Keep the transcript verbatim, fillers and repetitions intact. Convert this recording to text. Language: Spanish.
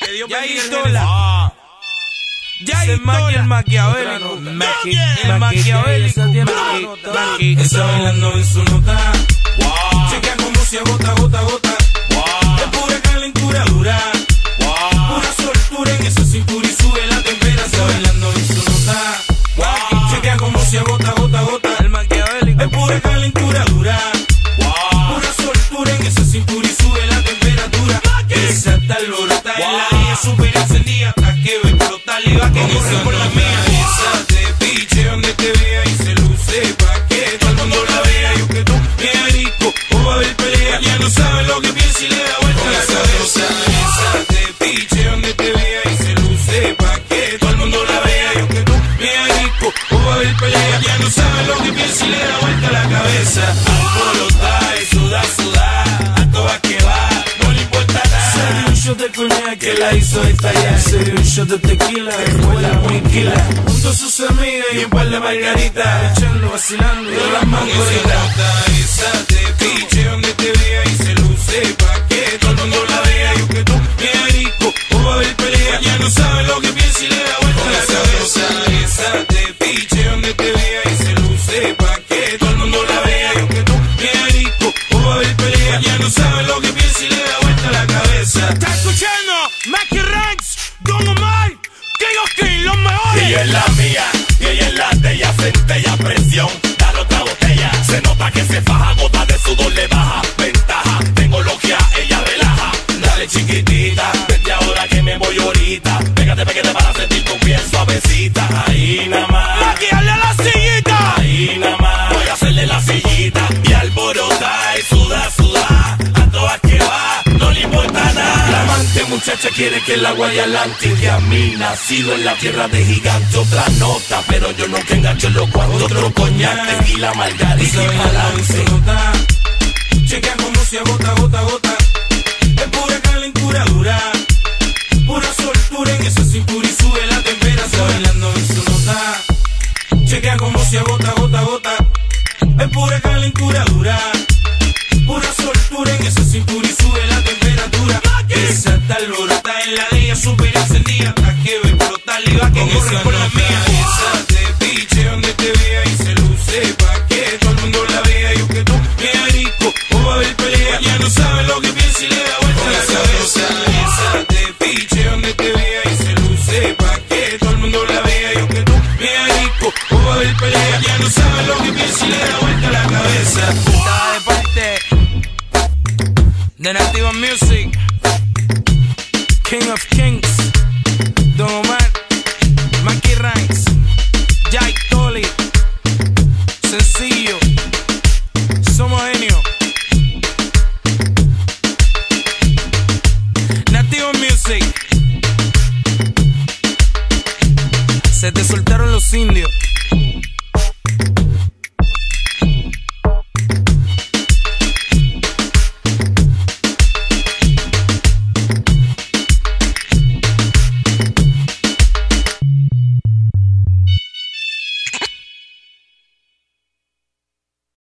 Que Dios ya bendiga el Istola. ah. Ya Istola. El maquiavélico. El maquiavélico. Está bailando en su nota. Wow. Chequea como se agota, gota, gota. Wow. Es pura calentura dura. Wow. Pura soltura en esa cintura y sube la temperatura. Está bailando en su nota. Wow. Chequea como se agota, gota, gota. El maquiavélico. Es pura calentura dura. Wow. Pura soltura en esa cintura y sube la temperatura. Esa está alborota en la día super encendida hasta que ve explotar y va que corre por la mía. Esa te piche donde te vea y se luce pa' que todo el mundo la vea. Yo que tú bien rico o va a haber pelea. Ya no sabe lo que piensa y le da vuelta la cabeza. Esa te piche donde te vea y se luce pa' que todo el mundo la vea. Yo que tú bien rico o va a haber pelea. Ya no sabe lo que piensa y le da vuelta la cabeza. Alborota y suda, suda, a todas que va, no le importa nada. Se dio un shot de coñac que la hizo estallar. Se dio un shot de tequila, después la muinquila. Junto a sus amigas y un par de margaritas, echando, vacilando de las mangoritas. Esa te piche donde te vea y se luce pa' que todo el mundo la vea. Yo que tú bien rico o va a haber pelea. Ya no sabe lo que piensa y le da vuelta la cabeza. Esa te piche donde te vea y se luce pa' que todo el mundo la vea. Yo que tú bien rico o va a haber pelea. Ya no sabe lo que piensa y le da vuelta la cabeza. ¿Estás escuchando? Mackie Ranks, Don Omar, King of King, los mejores. Y ella es la mía, y ella es la de ella, centella, presión, dale otra botella. Se nota que se faja, gota de sudor le baja. Ventaja, tengo logia, ella relaja. Dale chiquitita, vete ahora que me voy ahorita. Pégate, pégate para sentir tu piel suavecita. Ahí nada más, Mackie, hazle la sillita. ahí nada más, voy a hacerle la sillita. Y alborota y suda, suda, a todas que va, no le importa nada. La amante muchacha quiere que el agua y adelante. Que a mí nacido en la tierra de gigante. Otra nota, pero yo nunca engancho los cuartos. Otro coñac, tequila, margarita y pa'lante. Chequea como se agota, gota, gota. Es pura calentura dura. Pura soltura en esa cintura y sube la temperatura. Está bailando en su nota. Chequea como se agota, gota, gota. Es pura calentura dura. Pura soltura en esa cintura y sube la temperatura. Esa está alborota en la de ella super encendida hasta que ve explotar y va que corre por la mía. Esa te piche donde te vea y se luce pa' que todo el mundo la vea. Yo que tú bien rico o va a haber pelea. Ya no sabe lo que piensa y le da vuelta la cabeza. Esa te piche donde te vea y se luce pa' que todo el mundo la vea. Yo que tú bien rico o va a haber pelea. Ya no sabe lo que piensa y le da vuelta la cabeza. Estaba de parte de Nativa Music, King of Kings, Don Omar, Mackie Ranks, Jai Tolly, sencillo, somos genios. Nativa Music, se te soltaron los indios.